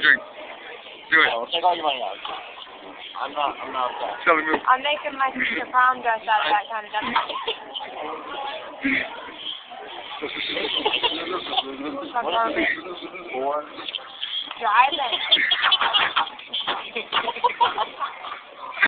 drink. Do it. Take all your money out. I'm not upset. Tell me move. I'm making my sister prom dress out of that kind of stuff. What is it? 4? Driving.